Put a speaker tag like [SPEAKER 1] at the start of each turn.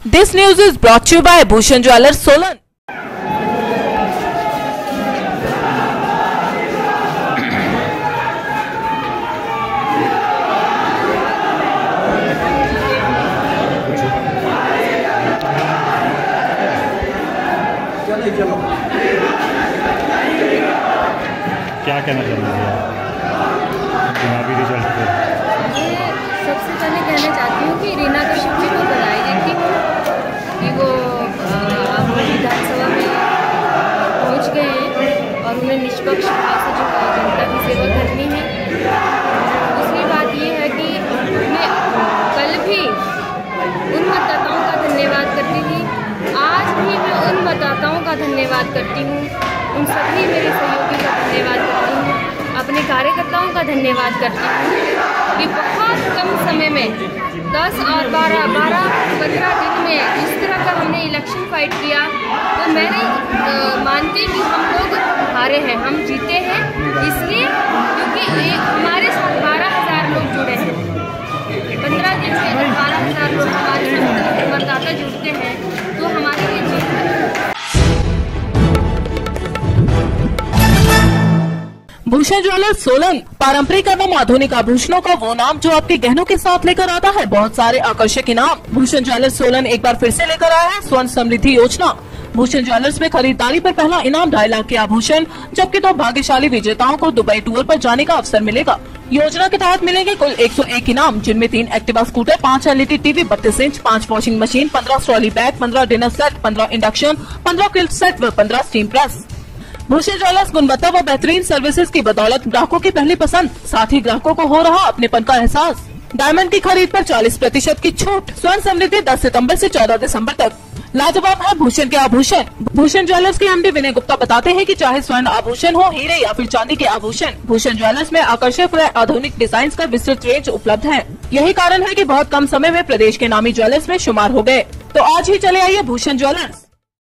[SPEAKER 1] This news is brought to you by Bhushan Jewellers, Solan.
[SPEAKER 2] क्या कहना चाहेंगे चुनावी रिजल्ट पर?
[SPEAKER 3] सबसे पहले कहना चाहती हूँ कि रीना कश्यप जी को बधाई देती हूँ कि वो अब विधानसभा में पहुँच गए हैं और उन्हें निष्पक्ष भाव से जो जनता की सेवा करनी है। दूसरी बात ये है कि मैं कल भी उन मतदाताओं का धन्यवाद करती थी, आज भी मैं उन मतदाताओं का धन्यवाद करती हूँ, उन सभी मेरे सहयोगी का धन्यवाद करती हूँ, अपने कार्यकर्ताओं का धन्यवाद करती हूँ कि बहुत कम समय में 10 और 15 दिन में जिस तरह का हमने इलेक्शन फाइट किया, तो मैं नहीं मानती कि हम लोग हारे हैं, हम जीते हैं। इसलिए क्योंकि हमारे साथ 12,000 लोग जुड़े हैं। 15 दिन में 12,000 लोग हमारे मतदाता जुड़ते हैं तो हमारे लिए जीत है।
[SPEAKER 1] भूषण ज्वेलर्स सोलन पारंपरिक एवं आधुनिक आभूषणों का वो नाम जो आपके गहनों के साथ लेकर आता है बहुत सारे आकर्षक इनाम। भूषण ज्वेलर्स सोलन एक बार फिर से लेकर आया है स्वर्ण समृद्धि योजना। भूषण ज्वेलर्स में खरीदारी पर पहला इनाम 2.5 लाख के आभूषण, जबकि 2 भाग्यशाली विजेताओं को दुबई टूर पर जाने का अवसर मिलेगा। योजना के तहत मिलेंगे कुल 101 इनाम, जिनमें 3 Activa scooter, 5 LED TV 32 inch, 5 washing machine, 15 trolley bag, 15 dinner set, 15 induction, 15 quilt set व 15 स्टीम प्रेस। भूषण ज्वेलर्स गुणवत्ता व बेहतरीन सर्विसेज की बदौलत ग्राहकों की पहली पसंद, साथ ही ग्राहकों को हो रहा अपनेपन का एहसास। डायमंड की खरीद पर 40% की छूट। स्वर्ण समृद्धि 10 सितंबर से 14 दिसंबर तक। लाजवाब है भूषण के आभूषण। भूषण ज्वेलर्स के MD विनय गुप्ता बताते हैं कि चाहे स्वर्ण आभूषण हो, हीरे या फिर चांदी के आभूषण, भूषण ज्वेलर्स में आकर्षक व आधुनिक डिजाइन का विस्तृत रेंज उपलब्ध है। यही कारण है कि बहुत कम समय में प्रदेश के नामी ज्वेलर्स में शुमार हो गए। तो आज ही चले आइए भूषण ज्वेलर्स।